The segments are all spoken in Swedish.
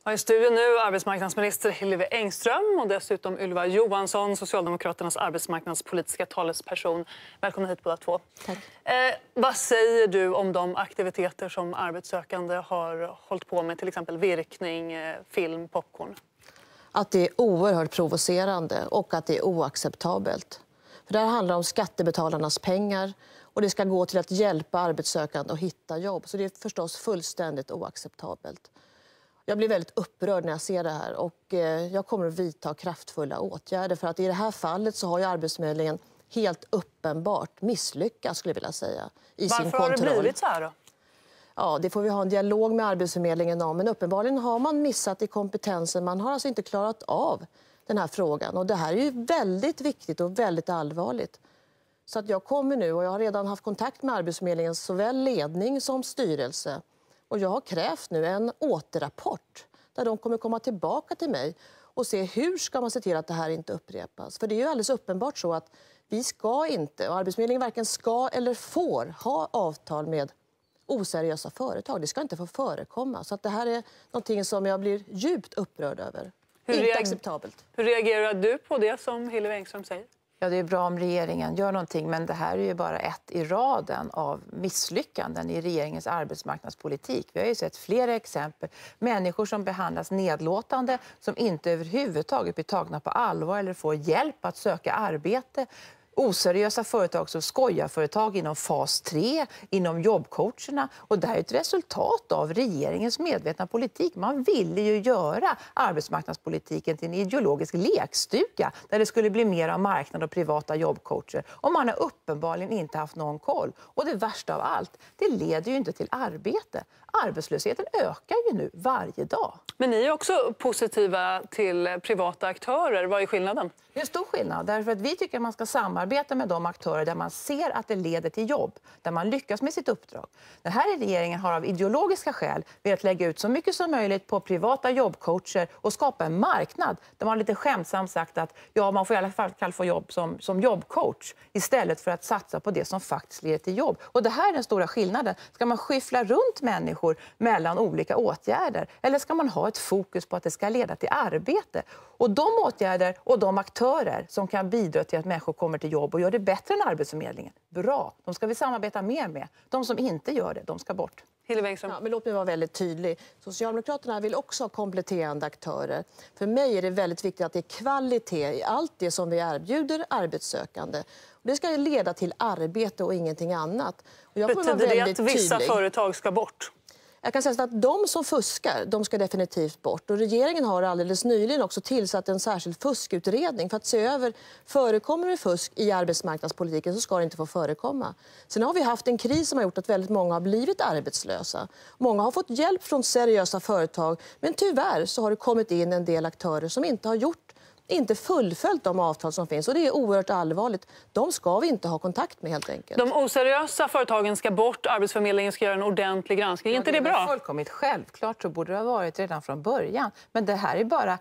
I studion nu arbetsmarknadsminister Hillevi Engström och dessutom Ylva Johansson, Socialdemokraternas arbetsmarknadspolitiska talesperson. Välkomna hit båda två. Tack. Vad säger du om de aktiviteter som arbetssökande har hållit på med, till exempel virkning, film, popcorn? Att det är oerhört provocerande och att det är oacceptabelt. För det här handlar om skattebetalarnas pengar och det ska gå till att hjälpa arbetssökande att hitta jobb. Så det är förstås fullständigt oacceptabelt. Jag blir väldigt upprörd när jag ser det här och jag kommer att vidta kraftfulla åtgärder. För att i det här fallet så har ju Arbetsförmedlingen helt uppenbart misslyckats, skulle jag vilja säga, i sin kontroll. Varför har det blivit så här då? Ja, det får vi ha en dialog med Arbetsförmedlingen om. Men uppenbarligen har man missat i kompetensen. Man har alltså inte klarat av den här frågan. Och det här är ju väldigt viktigt och väldigt allvarligt. Så att jag kommer nu, och jag har redan haft kontakt med Arbetsförmedlingens såväl ledning som styrelse. Och jag har krävt nu en återrapport där de kommer komma tillbaka till mig och se hur ska man se till att det här inte upprepas. För det är ju alldeles uppenbart så att vi ska inte, och Arbetsförmedlingen varken ska eller får ha avtal med oseriösa företag. Det ska inte få förekomma. Så att det här är någonting som jag blir djupt upprörd över. Inte acceptabelt. Hur reagerar du på det som Hillevi Engström säger? Ja, det är bra om regeringen gör någonting, men det här är ju bara ett i raden av misslyckanden i regeringens arbetsmarknadspolitik. Vi har ju sett flera exempel. Människor som behandlas nedlåtande, som inte överhuvudtaget blir tagna på allvar eller får hjälp att söka arbete. Oseriösa företag som skojarföretag inom fas 3, inom jobbcoacherna. Och det här är ett resultat av regeringens medvetna politik. Man ville ju göra arbetsmarknadspolitiken till en ideologisk lekstuga där det skulle bli mer av marknad och privata jobbcoacher. Och man har uppenbarligen inte haft någon koll. Och det värsta av allt, det leder ju inte till arbete. Arbetslösheten ökar ju nu varje dag. Men ni är också positiva till privata aktörer. Vad är skillnaden? Det är en stor skillnad, därför att vi tycker att man ska samarbeta med de aktörer där man ser att det leder till jobb, där man lyckas med sitt uppdrag. Den här regeringen har av ideologiska skäl velat lägga ut så mycket som möjligt på privata jobbcoacher och skapa en marknad där man lite skämtsamt sagt att ja, man får i alla fall få jobb som jobbcoach istället för att satsa på det som faktiskt leder till jobb. Och det här är den stora skillnaden. Ska man skyffla runt människor mellan olika åtgärder eller ska man ha ett fokus på att det ska leda till arbete? Och de åtgärder och de aktörer som kan bidra till att människor kommer till jobb och gör det bättre än Arbetsförmedlingen, bra. De ska vi samarbeta mer med. De som inte gör det, de ska bort. Hillevi Engström. Ja, men låt mig vara väldigt tydlig. Socialdemokraterna vill också ha kompletterande aktörer. För mig är det väldigt viktigt att det är kvalitet i allt det som vi erbjuder arbetssökande. Och det ska ju leda till arbete och ingenting annat. Och jag betyder det att vissa företag ska bort? Jag kan säga att de som fuskar, de ska definitivt bort. Och regeringen har alldeles nyligen också tillsatt en särskild fuskutredning för att se över, förekommer det fusk i arbetsmarknadspolitiken så ska det inte få förekomma. Sen har vi haft en kris som har gjort att väldigt många har blivit arbetslösa. Många har fått hjälp från seriösa företag, men tyvärr så har det kommit in en del aktörer som inte fullföljt de avtal som finns. Och det är oerhört allvarligt. De ska vi inte ha kontakt med helt enkelt. De oseriösa företagen ska bort. Arbetsförmedlingen ska göra en ordentlig granskning. Är inte det bra? Fullkomligt självklart, så borde det ha varit redan från början. Men det här är bara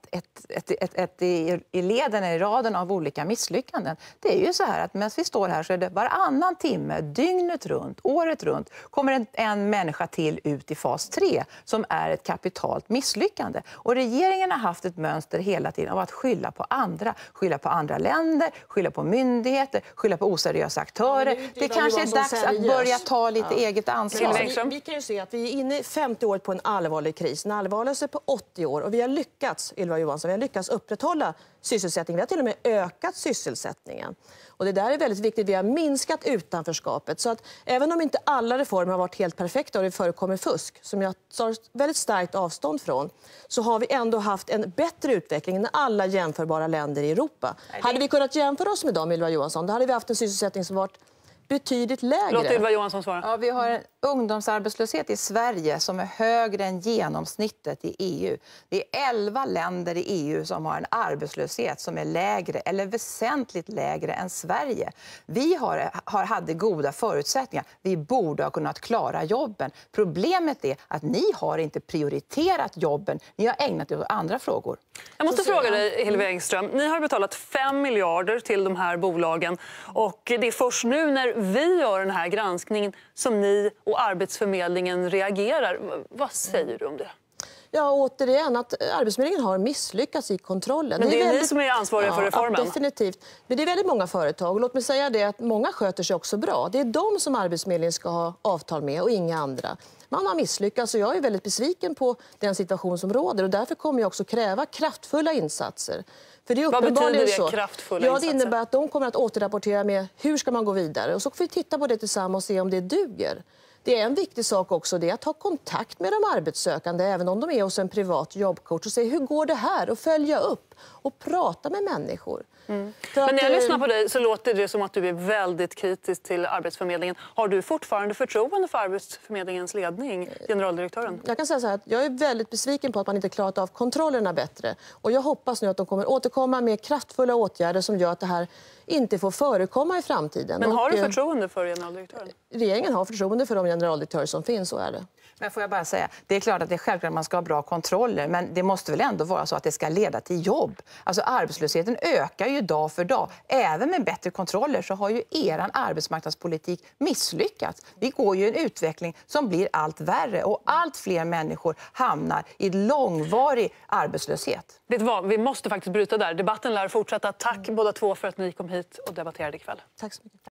ett i leden, i raden av olika misslyckanden. Det är ju så här att medan vi står här så är det varannan timme, dygnet runt, året runt, kommer en människa till ut i fas 3 som är ett kapitalt misslyckande. Och regeringen har haft ett mönster hela tiden av att skylla på andra länder, skylla på myndigheter, skylla på oseriösa aktörer. Det kanske är dags att börja ta lite eget ansvar. Vi kan ju se att vi är inne i 50 år på en allvarlig kris. Den allvarligaste på 80 år. Och vi har lyckats, Ylva Johansson, vi har lyckats upprätthålla sysselsättningen. Vi har till och med ökat sysselsättningen. Och det där är väldigt viktigt. Vi har minskat utanförskapet. Så att även om inte alla reformer har varit helt perfekta och det förekommer fusk, som jag tar väldigt starkt avstånd från, så har vi ändå haft en bättre utveckling än alla jämförbara länder i Europa. Hade vi kunnat jämföra oss med dem, Ylva Johansson, då hade vi haft en sysselsättning som varit betydligt lägre. Låt Ylva Johansson svara. Ja, vi har en ungdomsarbetslöshet i Sverige som är högre än genomsnittet i EU. Det är 11 länder i EU som har en arbetslöshet som är lägre eller väsentligt lägre än Sverige. Vi hade goda förutsättningar. Vi borde ha kunnat klara jobben. Problemet är att ni har inte prioriterat jobben. Ni har ägnat er åt andra frågor. Jag måste fråga dig, Hillevi Engström. Ni har betalat 5 miljarder till de här bolagen. Och det är först nu när vi gör den här granskningen som ni och Arbetsförmedlingen reagerar. Vad säger du om det? Ja, återigen att Arbetsförmedlingen har misslyckats i kontrollen. Men det är väldigt... ni som är ansvariga för reformen. Ja, definitivt. Men det är väldigt många företag. Och låt mig säga det att många sköter sig också bra. Det är de som Arbetsförmedlingen ska ha avtal med och inga andra. Man har misslyckats och jag är väldigt besviken på den situation som råder. Och därför kommer jag också kräva kraftfulla insatser. För det är vad betyder det, så. kraftfulla insatser? insatser? Det innebär att de kommer att återrapportera med hur ska man gå vidare. Och så får vi titta på det tillsammans och se om det duger. Det är en viktig sak också, det är att ha kontakt med de arbetssökande även om de är hos en privat jobbcoach och se hur går det här och följa upp och prata med människor. Men när jag lyssnar på dig så låter det som att du är väldigt kritisk till Arbetsförmedlingen. Har du fortfarande förtroende för Arbetsförmedlingens ledning, generaldirektören? Jag kan säga så här att jag är väldigt besviken på att man inte klarat av kontrollerna bättre. Och jag hoppas nu att de kommer återkomma med kraftfulla åtgärder som gör att det här inte får förekomma i framtiden. Men har du förtroende för generaldirektören? Regeringen har förtroende för de generaldirektörer som finns, så är det. Men får jag bara säga, det är klart att det är självklart att man ska ha bra kontroller, men det måste väl ändå vara så att det ska leda till jobb. Alltså arbetslösheten ökar ju dag för dag. Även med bättre kontroller så har ju eran arbetsmarknadspolitik misslyckats. Vi går ju en utveckling som blir allt värre och allt fler människor hamnar i långvarig arbetslöshet. Vet du vad, vi måste faktiskt bryta där. Debatten lär fortsätta. Tack båda två för att ni kom hit och debatterade ikväll. Tack så mycket.